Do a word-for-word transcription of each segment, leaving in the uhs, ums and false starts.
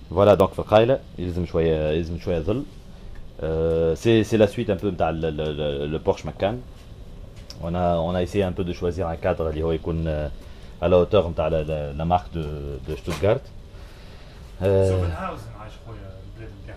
Voilà, donc في القايله يلزم شويه يلزم شويه ظل. Euh, c'est c'est la suite un peu نتاع le, le, le, le Porsche Macan. On a on a essayé un peu de choisir un cadre اللي هو يكون à la hauteur نتاع la, la, la marque de de Stuttgart. زوفنهاوزن عايش خويا البلاد نتاعها.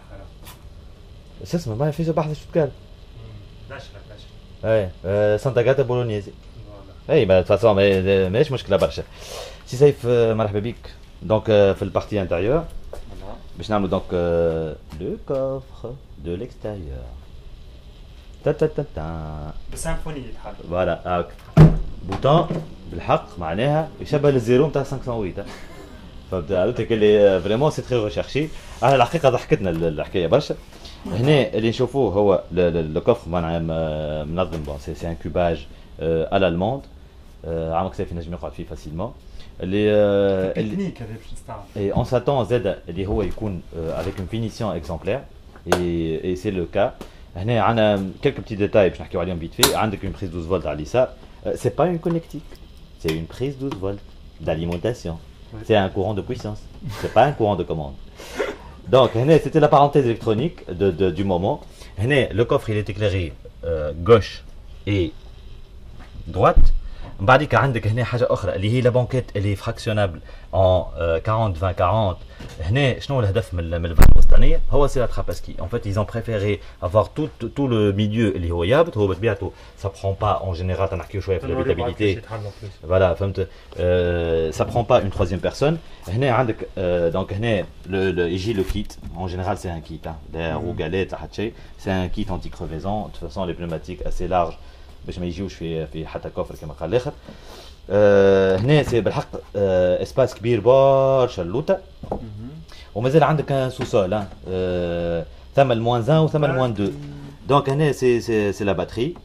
شو اسمه ما فيش بحث شتوتغارت. داشله داشله. اي سانتا غاتا بولونيزي. اي bah de toute façon ماهيش مشكله برشا. سي سيف مرحبا بك. دونك في البارتي انتيريور باش نعملوا دونك لو كوفر دو ليكستيريور. تا تا تا تا بسيمفوني يتحرك. فوالا هاك بوتون بالحق معناها يشبه الزيرو نتاع خمسمية وثمانية. فهمت قلت اللي فريمون سي تري ريشيرشي. على الحقيقه ضحكتنا الحكايه برشا. هنا اللي نشوفوه هو لو كوفر معناها منظم بون سي سي ان كوباج ا l'allemande. عمرك سيف ينجم يقعد فيه فاسيلمون. اللي تكنيك هذا باش نستعمل. Et on s'attend زاد اللي هو يكون avec une finition exemplaire et et c'est le cas. هنا عندنا quelques petits détails باش نحكيو عليهم vite fait. عندك une prise douze volts على اليسار. C'est pas une connectique, c'est une prise douze volts d'alimentation. C'est un courant de puissance. C'est pas un courant de commande. Donc هنا c'était la parenthèse électronique de, de du moment. هنا le coffre il est éclairé euh, gauche et droite. من بعديك عندك هنا حاجه اخرى اللي هي لا بانكيت اللي فراكسيونابل ان quarante vingt quarante. هنا شنو الهدف من من الفان الوسطانيه؟ هو سي لا تراباسكي. En fait ils ont préféré avoir tout tout le milieu اللي هو يابط. هو بطبيعته ça prend pas en général تنحكيو شويه في الهابيتابيليتي. فوالا فهمت. ça prend pas une troisième personne. هنا عندك دونك هنا يجي لو كيت. En général c'est un kit hein. روغاليت حتى شيء. C'est un kit anti crevaison. De toute façon les pneumatiques assez larges باش ما يجيوش في في حتى كوفر كما قال الاخر. أه هنا سي بالحق أه اسباس كبير برشا اللوطه. ومازال عندك ان سوسول أه ثم الموان واحد وثم الموان اثنين. دونك هنا سي سي سي لا باتري.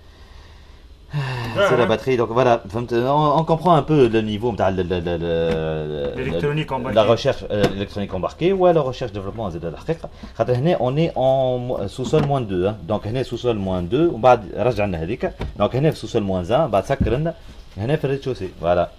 سي لا باتري دونك فوالا فهمت. اون كومبرون ان بو لو نيفو نتاع الالكترونيك لا ريشيرش الكترونيك امباركي ولا ريشيرش ديفلوبمون زاد الحقيقه. خاطر هنا اوني اون سوسول موان اثنين. دونك هنا سوسول موان اثنين ومن بعد رجع لنا هذيك. دونك هنا في سوسول موان واحد بعد سكر لنا هنا في الريتشوسي. فوالا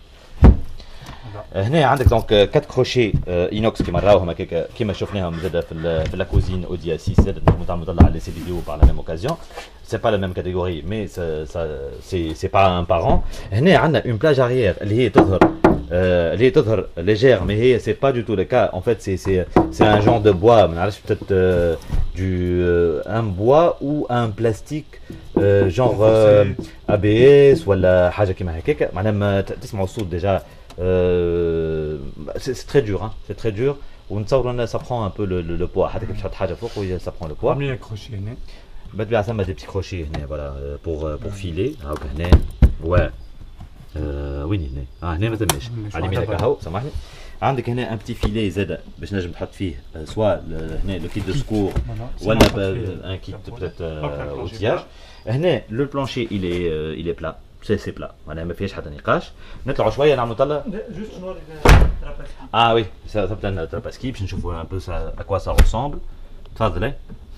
هنا عندك دونك كات كروشي اينوكس كيما راوهم هكاك كيما شفناهم زاد في في لا كوزين اوديا ستة زاد نتعاملوا مطلع على سي فيديو par la même occasion. C'est pas la même catégorie mais ça, ça c'est c'est pas un parent. هنا عندنا une plage arrière اللي هي تظهر اللي هي تظهر légère mais هي c'est pas du tout le cas. En fait c'est c'est c'est un genre de bois ما نعرفش peut-être du un bois ou un plastique genre A B S ولا حاجه كيما هكاك. معناها تسمعوا الصوت ديجا. Euh, c'est, c'est très dur, hein, c'est très dur. Ça prend un peu le, le, le poids. Ça prend le poids. Combien de crochets هنا؟ بالطبيعة ثم des petits crochets هنا voilà pour pour filer. هاك هنا ouais وين هنا؟ اه هنا ما تماش على يمينك اهو سامحني. عندك هنا ان بتي فيلي زاد باش نجم تحط فيه سوا هنا لو كيت دو سكور ولا ان كيت بتاعت اوتياج. هنا لو بلانشي il est il est plat. سي سي بلا معناها ما فيهاش حتى نقاش. نطلعوا شويه نعملوا طله. جوست نوري تراباسكي. اه وي ثبت لنا تراباسكي باش نشوفوا ان بو سا اكوا سا ريسامبل. تفضل.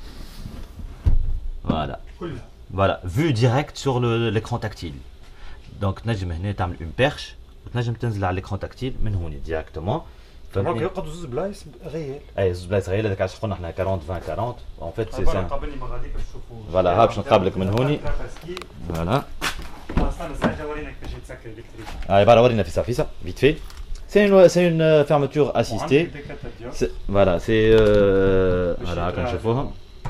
فوالا فوالا فيو ديريكت سور ليكران تاكتيل. دونك تنجم هنا تعمل اون بيرش وتنجم تنزل على ليكران تاكتيل من هون ديريكتومون. فهمتني. يقعدوا زوج بلايص غيال. اي زوج بلايص غيال. هذاك علاش قلنا احنا أربعين vingt quarante. اون فيت سي سا. قابلني ما غاديك باش تشوفوا. فوالا ها باش نقابلك من هوني. فوالا. Ah, bah, alors, on a fait ça, fait ça, vite fait. C'est une, c'est une fermeture assistée. C'est, voilà, c'est. Euh, voilà, comme je fais.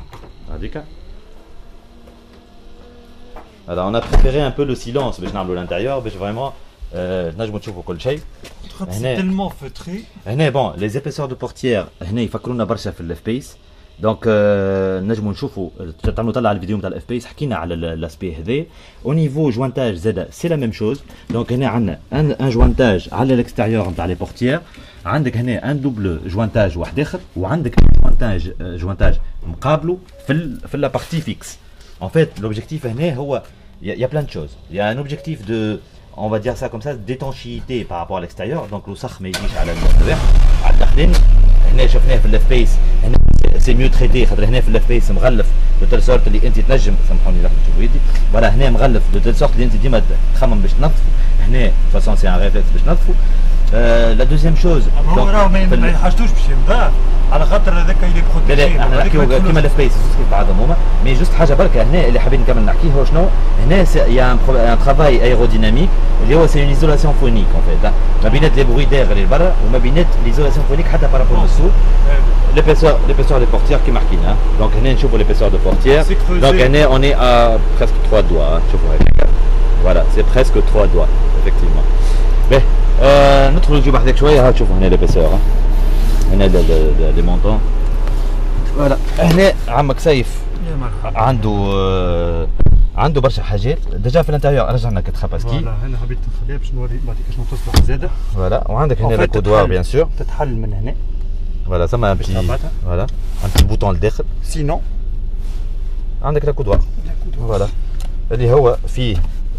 Alors, on a préféré un peu le silence, mais je n'ai pas l'intérieur, mais vraiment. Euh, c'est tellement feutré. Bon, les épaisseurs de portière, il faut qu'on ait un peu de F P S. دونك نجموا نشوفوا تعملوا طلع على الفيديو نتاع الاف بيس. حكينا على الاسبي هذا. او نيفو جوانتاج زاد سي لا ميم شوز. دونك هنا عندنا ان ان جوانتاج على الاكستيريور نتاع لي بورتيير. عندك هنا ان دوبل جوانتاج واحد اخر وعندك جوانتاج جوانتاج مقابله في ال في لا بارتي فيكس. ان فيت لوبجيكتيف هنا هو يا بلان دو شوز. يا ان اوبجيكتيف دو on va dire ça comme ça d'étanchéité par rapport à l'extérieur. donc الوسخ ما يجيش على الربح على الداخلين. هنا شفناه في الاف بيس. هنا سي ميو تريتي خاطر هنا في الاف بي اس مغلف دو تيل سورت اللي انت تنجم سامحوني راح تشوفوا يدي فوالا هنا مغلف دو تيل سورت اللي انت ديما تخمم باش تنظفوا هنا فاسون سي ان ريفلكس باش تنظفوا. لا دوزيام شوز هو راهو ما يحاجتوش باش ينضاف على خاطر هذاك اللي بروتيجي. لا لا احنا نحكيو كيما الاف بي اس كيف بعضهم هما مي جوست حاجه بركه هنا اللي حابين نكمل نحكيه هو شنو هنا يا ان ترافاي ايروديناميك اللي هو سي اون ايزولاسيون فونيك اون فيت ما بينات لي بروي دير اللي برا وما بينات ليزولاسيون فونيك حتى بارابور للسوق. l'épaisseur l'épaisseur des portières كيما حكينا دونك هنا نشوفوا l'épaisseur de portière donc هنا on est à presque trois doigts شوفوا هكا voilà c'est presque trois doigts effectivement. باهي ندخلوا نجيب هذاك شويه ها تشوفوا هنا l'épaisseur هنا لي مونطون فوالا. هنا عمك سيف عنده عنده برشا حاجات ديجا في الانتيريور رجعنا كتخباسكي فوالا هنا حبيت نخليها باش نوري بعطيك شنو تصلح زاده فوالا. وعندك هنا الكودوار بيان سور تتحل من هنا فوالا ثما بتي فوالا un petit bouton لداخل سينون عندك الكودوار فوالا اللي هو فيه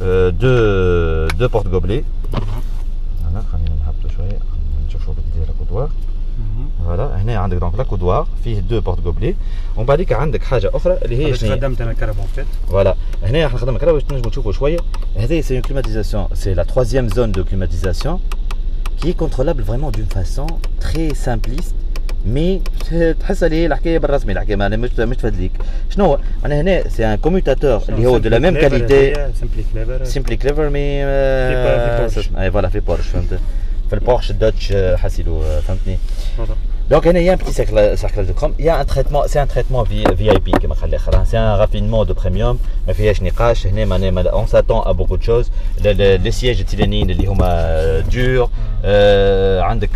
دو دو بورت غوبلي هنا خلينا نهبطوا شويه نشوفوا كيف داير الكودوار فوالا. هنا عندك دونك لا كودوار فيه دو بورت غوبلي ومن بعديك عندك حاجه اخرى اللي هي شنو خدمت انا كهرباء فيت فوالا. هنا راح نخدم الكهرباء باش تنجموا تشوفوا شويه. هذه سي اون كليماتيزاسيون سي لا troisième zone de climatisation qui est contrôlable vraiment d'une façon très simpliste مي تحس اللي هي الحكايه بالرسمي الحكايه ما مش مش تفدليك شنو هو. انا هنا سي ان كوميوتاتور اللي هو دو لا ميم كاليتي سيمبلي كليفر سيمبلي كليفر مي اي فوالا في بورش فهمت في البورش الدوتش حاسيلو فهمتني. Donc il y a un petit cerclage de chrome, il y a un traitement, c'est un traitement V I P كما قال الاخر, c'est un raffinement de premium ما فيهاش نقاش. هنا on s'attend à beaucoup de choses. les sièges éthylènes اللي هما durs, عندك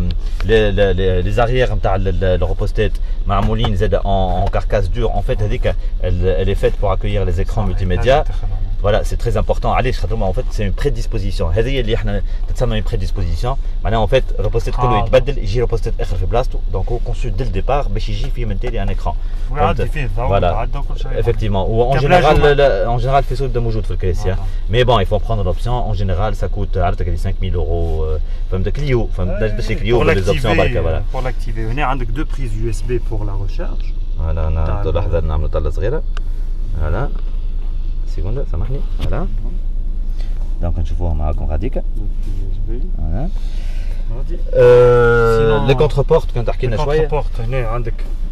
les arrières نتاع الروبوستات معمولين زاد en carcasse dure. En fait هذيك elle est faite pour accueillir les écrans multimédia. Voilà, c'est très important. Allez, en fait, c'est une prédisposition. هذه اللي احنا تسمى une prédisposition. معناها en fait الروبوستات كله يتبدل يجي روبوستات اخر في بلاصتو. Donc هو conçu dès le départ باش يجي فيه من تالي ان écran. ويعدي فيه الضوء ويعدي كل شيء. Effectivement. Ou en général en général في صوت موجود في الكراسي. Mais bon, il faut prendre l'option. En général, ça coûte عرفتك اللي cinq mille euros. فهمت كليو فهمت باش كليو les options بركه voilà. Pour l'activer. هنا عندك deux prises U S B pour la recharge. Voilà, انا لحظه نعملوا طله صغيره. Voilà. سيكوندا سامحني فوالا. دونك نشوفوها معاكم غاديكا فوالا. لي كونتر بورت كنت حكينا شويه. كونتر بورت هنا عندك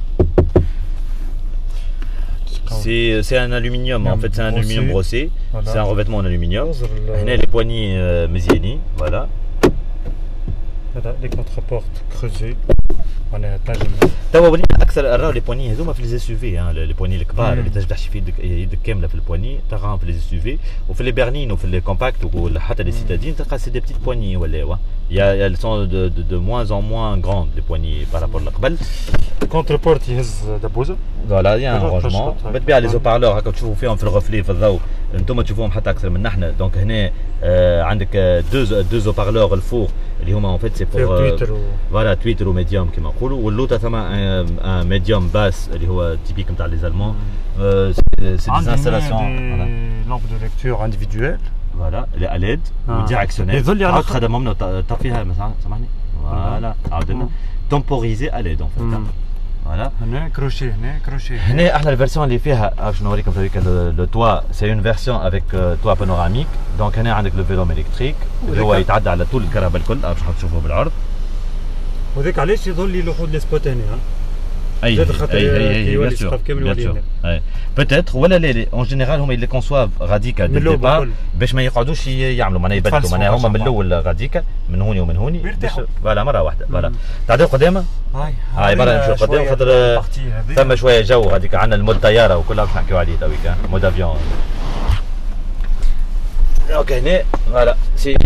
سي سي ان الومنيوم en fait c'est un aluminium brossé, c'est un revêtement en aluminium. هنا لي بواني مزيانين فوالا. هذا لي كونتر بورت كروزي معناها تنجم توا ولينا اكثر راهو لي بواني هذوما في لي اس يو في لي بواني الكبار اللي تنجم تحشي في يدك يدك كامله في البواني تلقاهم في لي اس يو في وفي لي بيرلين وفي لي كومباكت وحتى لي سيتادين تلقى سي دي بتيت بواني ولا يا elles sont de de de moins en moins grandes les poignées par rapport لقبل. كونتر بورت يهز دبوزه فوالا يا ان رونجمون بالطبيعه لي زوبارلور هكا تشوفوا فيهم في الغفلي في الضوء انتم تشوفوهم حتى اكثر من نحن. دونك هنا عندك دو دو زوبارلور الفوق اللي هما ان فيت سي بور فوالا تويتر وميديوم كما نقولوا واللوطه ثم ان ميديوم باس اللي هو تيبيك نتاع لي زالمون. سي دي انستالاسيون لامب دو ليكتور انديفيدويل فوالا اللي اليد وديريكسيونيل عاود خدمهم لنا طفيها مثلا سامحني فوالا عاودنا تومبوريزي اليد ان فيت فوالا. هنا كروشي هنا كروشي هنا احنا الفيرسيون اللي فيها باش نوريكم هذيك لو توا سي اون فيرسيون افيك توا بانوراميك. دونك هنا عندك لو فيلوم الكتريك اللي هو يتعدى على طول الكهرباء الكل باش تشوفوه بالعرض. وذاك علاش يظل لي لوحود لي سبوت هنا اي اي بيان سور بيان سور اي بوتيتر ولا لا لا اون جينيرال هما اللي كونسواف غاديكا دي ديبار باش ما يقعدوش يعملوا معناها يبدلوا معناها هما من الاول غاديكا من هوني ومن هوني فوالا مره واحده فوالا. تعديو قدامه هاي هاي مره نمشيو قدام خاطر ثم شويه جو غاديك عندنا المود طياره وكلها باش نحكيو عليه تويك مود افيون. دونك هنا فوالا سي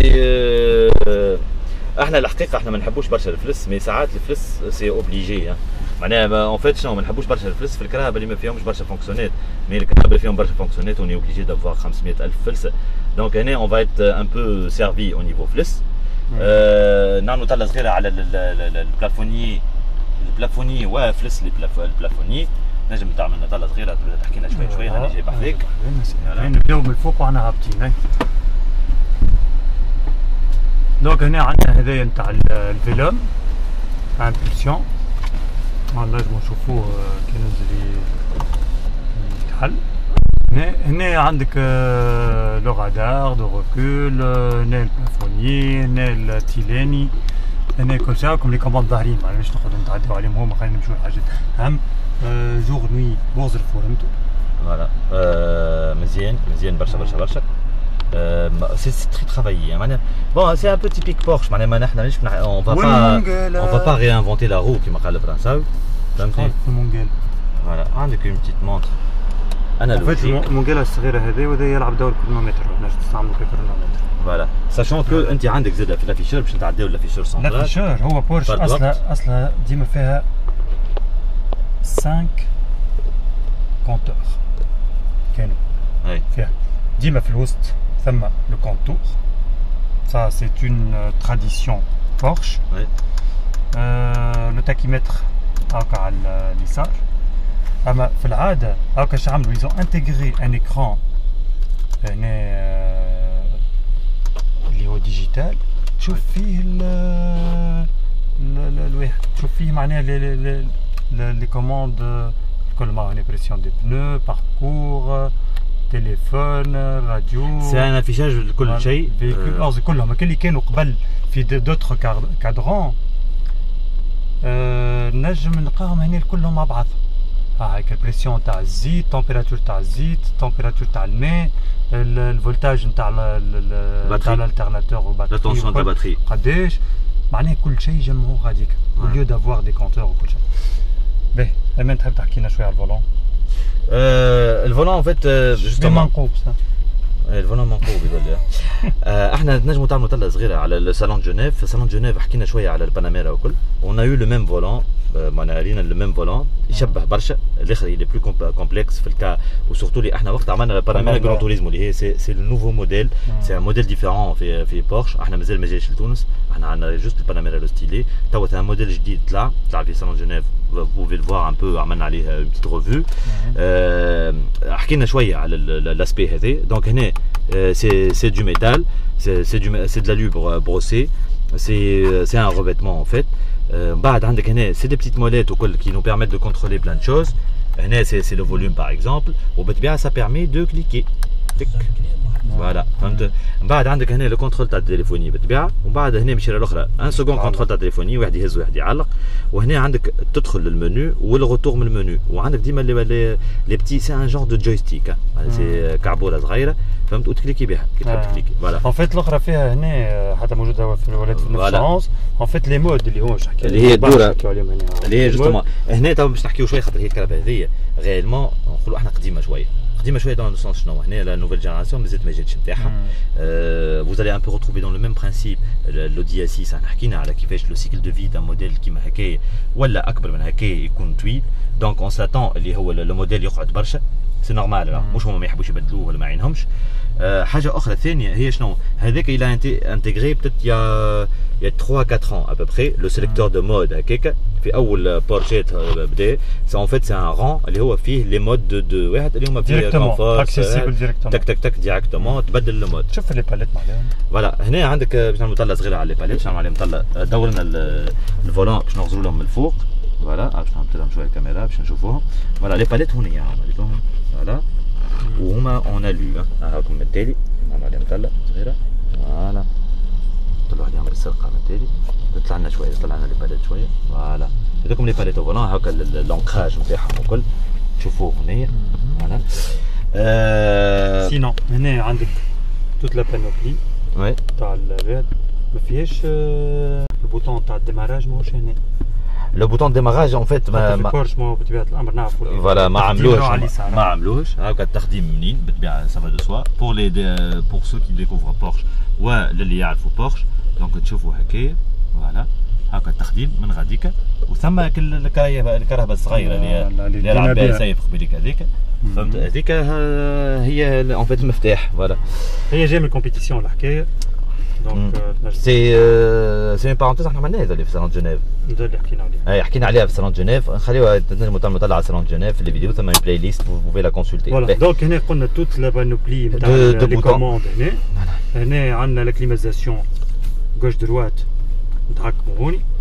احنا الحقيقه احنا ما نحبوش برشا الفلس مي ساعات الفلس سي اوبليجي معناها اون فيت شنو ما نحبوش برشا الفلس في الكهرباء اللي ما فيهمش برشا فونكسيونات. مي الكهرباء اللي فيهم برشا فونكسيونات اوني اوبليجي دافوار خمسمية ألف فلسه. دونك هنا اون فايت ان بو سيرفي او نيفو فلس. نعملوا طله صغيره على البلافوني البلافوني وفلس البلافوني نجم تعمل لنا طله صغيره تحكي لنا شويه شويه. هاني جاي بحذاك نبداو من الفوق وحنا هابطين. دونك هنا عندنا هذايا نتاع الفيلوم امبولسيون نجمو نشوفوه كي ننزل يتحل. هنا هنا عندك لو رادار دو ركول، هنا البلافوني، هنا التيلاني، هنا كل شيء. راكم لي كوموند ظاهرين ما نعرفش نقعدوا نتعداو عليهم هما. خلينا نمشيو لحاجات اهم. جور نوي بوز الفورمتو. فوالا مزيان مزيان برشا برشا برشا. C'est très travaillé. Bon, c'est un peu typique Porsche. On va pas, on va pas réinventer la roue qui m'a fait le prince. Voilà, عندك une petite montre analogique. المونجال الصغيرة هذه وهذا يلعب دور كرونومتر، باش تستعملوا ككرونومتر. Voilà, sachant que انت عندك زاد في الافيشور باش نتعداو الافيشور سنترال. الافيشور هو بورش اصلا اصلا ديما فيها خمسة كونتور كانوا. اي فيها ديما في الوسط ثم لو كونتور. Ça c'est une tradition Porsche. Oui. Euh, le tachymètre هاكا على اليسار. اما في العاده هاكا اش عملوا؟ ils ont intégré un écran هنا اللي هو ديجيتال. تشوف فيه ال الواحد، تشوف فيه معناها لي لي كوموند كل ما هنا بريسيون دي بنو، باركور، تليفون، راديو. سي ان افيشاج لكل شيء. فيكول قصدي كلهم اللي كانوا قبل في دوتر كادرون نجم نلقاهم هنا كلهم مع بعض. ها هيك البريسيون تاع الزيت، تمبيراتور تاع الزيت، تمبيراتور تاع الماء، الفولتاج نتاع تاع الالترناتور وباتري، لا تونسيون تاع الباتري قداش، معناها كل شيء جمعوه غاديك وليو دافوار دي كونتور وكل شيء. باهي امان تحب تحكي لنا شويه على الفولون؟ الفولون ان فيت جوستومون منقوب صح. الفولون منقوب يقول لي. احنا نجموا تعملوا طله صغيره على الصالون جنيف. في صالون جنيف حكينا شويه على الباناميرا وكل. اون ا يو لو ميم فولون، معناها رينا لو ميم فولون يشبه برشا. الاخر اللي بلو كومبلكس في الكا، وسورتو اللي احنا وقت عملنا الباناميرا جران توريزمو اللي هي سي سي لو نوفو موديل. سي ان موديل ديفيرون في في بورش. احنا مازال ما جايش لتونس، احنا عندنا جوست الباناميرا لو ستيلي. توا ان موديل جديد طلع طلع في صالون جنيف. Vous pouvez le voir un peu, عملنا عليه une petite revue. حكينا شويه على l'aspect هذا. Donc هنا c'est c'est du métal, c'est c'est du c'est de l'alu brossé, c'est c'est un revêtement en fait. بعد عندك هنا c'est des petites molettes وكل qui nous permettent de contrôler plein de choses. هنا c'est c'est le volume par exemple. وبالطبيعه ça permet de cliquer. فوالا فهمت. من بعد عندك هنا لو كونترول تاع التليفوني بالطبيعه، ومن بعد هنا مشينا الاخرى ان سكوند كونترول تاع التليفوني، واحد يهز واحد يعلق. وهنا عندك تدخل للمنيو والغوتور من المنيو، وعندك ديما لي لي بتي سي ان جور دو جويستيك، سي كعبوله صغيره فهمت، وتكليكي بها كي تحب تكليكي. فوالا ان فيت الاخرى فيها هنا حتى موجوده في الولاد في الفرنسا. ان فيت لي مود اللي هو حكي اللي هي الدوره اللي هي جوستومون هنا تو باش نحكيو شويه، خاطر هي الكهرباء هذيا غيالمون نقولوا احنا قديمه شويه قديمه شويه dans le sens شنو هنا لا نوفيل جينيراسيون مازالت ما جاتش نتاعها. vous allez un peu retrouver dans le même principe l'Audi A six. احنا حكينا على كيفاش لو سيكل دو في تاع موديل كيما هكايا ولا اكبر من هكايا يكون طويل. دونك اون ساتون اللي هو لو موديل يقعد برشا، سي نورمال، مش هما ما يحبوش يبدلوه ولا ما عينهمش. أه حاجه اخرى ثانيه هي شنو هذاك الى انتيغري بتت يا يا ثلاثة أربعة ans à peu près لو سيليكتور دو مود هكاك في اول بورشيت بدا. سي ان فيت سي ان ران اللي هو فيه لي مود دو دو واحد اللي هما فيه كونفور اكسيسيبل ديريكتومون تك تك تك ديريكتومون تبدل المود. شوف لي باليت معاهم. فوالا هنا عندك باش نعملوا طله صغيره على لي باليت، باش نعملوا عليهم طله. دورنا الفولون باش نغزروا لهم من الفوق. فوالا باش نحط لهم شويه الكاميرا باش نشوفوهم. فوالا لي باليت هنا هما فوالا وهما اون الو. هاكم من التالي نعمل عليهم طله صغيره. فوالا طلعوا عليهم السرقه من التالي، تطلع لنا شويه طلع لنا لي باليت شويه. فوالا هذوكم لي باليت فولون هاكا لونكراج نتاعهم وكل تشوفوه هنايا. فوالا سينون هنا عندك توت لا بانوبلي وي تاع الباب، ما فيهاش البوطون تاع الديماراج ماهوش هنا. لو بوطون ديماراج اون فيت ما ما بورش ما بطبيعه الامر نعرفوا فوالا ما عملوش ما عملوش هاكا التخديم منين بالطبيعه سافا دو سوا بور لي بور سو كي ديكوفر بورش وللي يعرفوا بورش. دونك تشوفوا هكايا فوالا هاكا التخديم من غاديكا، وثم الكهرباء الكهرباء الصغيره اللي اللي لعب بها سيف قبيلك هذيك فهمت. هذيك هي اون فيت المفتاح. فوالا هي جايه من الكومبيتيسيون الحكايه. دونك سي سي بارونتيز احنا عملناها هذا اللي في صالون جنيف، هذا اللي حكينا عليه. اي حكينا عليها في صالون جنيف، نخليوها تنجموا تعملوا طلعه على صالون جنيف في الفيديو، ثم بلاي ليست فو بوفي لا كونسلتي. فوالا دونك هنا قلنا توت لا بانوبلي نتاع لي كوموند. هنا هنا عندنا لا كليماتيزاسيون غوش دروات نتحكموا هوني.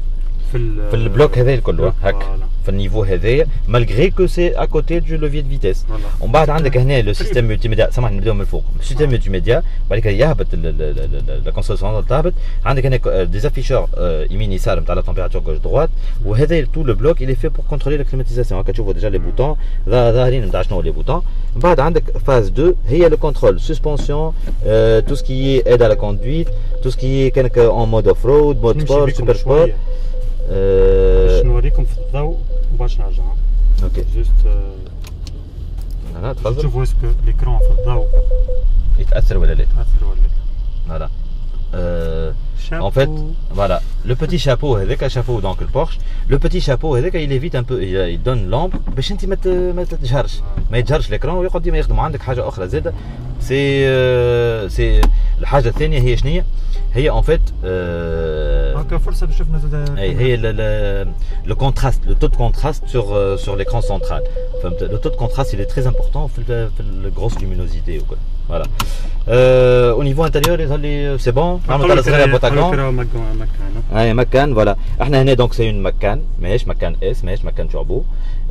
في البلوك هذا الكل هكا في النيفو هذايا مالغري كو سي ا كوتي دو لوفي دو فيتيس. ومن بعد عندك هنا لو سيستيم ملتي ميديا. سامحني نبداو من الفوق. السيستيم ملتي ميديا بعد كده يهبط لا كونسول سونترال تهبط. عندك هنا دي افيشور يمين يسار نتاع لا تمبيراتور غوش دروات. وهذا تو لو بلوك il est fait pour contrôler la climatisation. هكا تشوفوا ديجا لي بوتون ظاهرين نتاع شنو لي بوتون. من بعد عندك فاز deux هي لو كونترول سسبنسيون تو سكي ايد على كوندويت تو سكي كانك اون مود اوف رود مود سبور سوبر سبور. باش نوريكم في الضوء وباش نرجع. اوكي جوست انا تفضل. شوفوا اسكو ليكرون في الضوء يتاثر ولا لا؟ يتاثر ولا لا. فوالا en fait voilà le petit chapeau هذاك chapeau donc le Porsche le petit chapeau هذاك il évite un peu il donne l'ombre باش انت ما ما تتجهرش ما يتجهرش l'écran ويقعد ديما يخدم. عندك حاجه اخرى زاده سي سي الحاجه الثانيه هي شنية هي en fait هكا فرصه باش شفنا زاد اي هي le contraste le taux de contraste sur sur l'écran central. فهمت le taux de contraste il est très important في في الgrosse luminosité وكل. Voilà. Euh, au niveau intérieur, c'est bon. نعمل صغيرة بوتاكون. مكان. أي مكان فوالا. احنا هنا دونك سي اون مكان ماهيش مكان اس ماهيش مكان شعبو.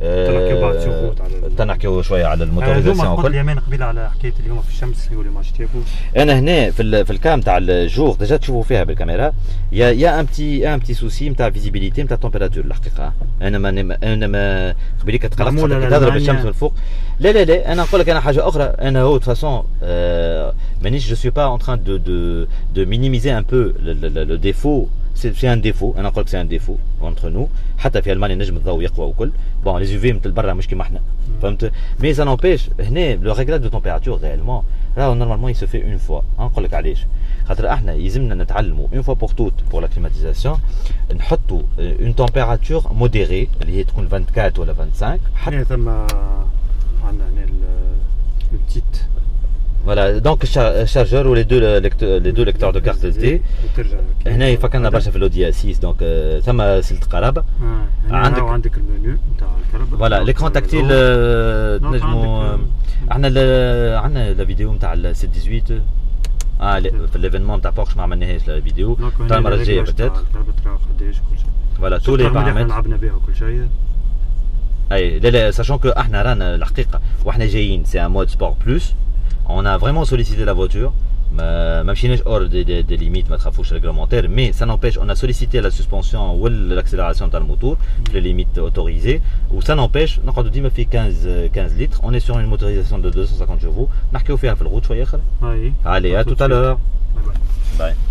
تنحكيو شوية على الموتوريزاسيون وكل. قلت اليمين قبيله على حكاية اليوم في الشمس يقولوا ما شتيفو. أنا هنا في في الكام تاع الجور ديجا تشوفوا فيها بالكاميرا يا يا ان بتي ان بتي سوسي نتاع فيزيبيليتي نتاع تمبيراتور الحقيقة. أنا ما أنا ما قبيلك تقلقت تهضر بالشمس من الفوق. لا لا لا أنا نقول لك أنا حاجة أخرى. أنا هو de toute façon مانيش je suis pas en train de de de minimiser un peu le, le, le, le défaut. C'est un défaut. أنا نقول لك c'est un défaut entre nous. حتى في ألمانيا نجم الضوء يقوى وكل. Bon les U V مثل برا مش كيما احنا. فهمت؟ Mais ça n'empêche هنا le réglage de température réellement là normalement il se fait une fois. نقول لك علاش؟ خاطر احنا يلزمنا نتعلموا une fois pour toutes pour la climatisation نحطوا une température modérée اللي هي تكون vingt-quatre ولا vingt-cinq. حتى ثم عندنا هنا البتيت. Voilà, donc chargeur ou les deux lecteurs, les deux lecteurs de carte S D. هنا يفكرنا برشا في الاودي ستة donc ثم سلة قرابة. عندك عندك المنيو نتاع الكهرباء. فوالا ليكرون تاكتيل تنجموا عندنا عندنا لا فيديو نتاع ال سبعة ثمانية اه في الايفينمون نتاع بورش ما عملناهاش لا فيديو تاع المرة الجاية بتات. فوالا تو لي بارامتر لعبنا بها وكل شيء. اي لا لا ساشون كو احنا رانا الحقيقة واحنا جايين سي ان مود سبور بلوس. On a vraiment sollicité la voiture, même si on hors des, des, des limites, réglementaires, mais ça n'empêche, on a sollicité la suspension ou l'accélération dans le moteur, les limites autorisées, ou ça n'empêche, on a dit fait quinze, quinze litres, on est sur une motorisation de deux cent cinquante chevaux, on a fait la route, allez, à tout à l'heure. Bye.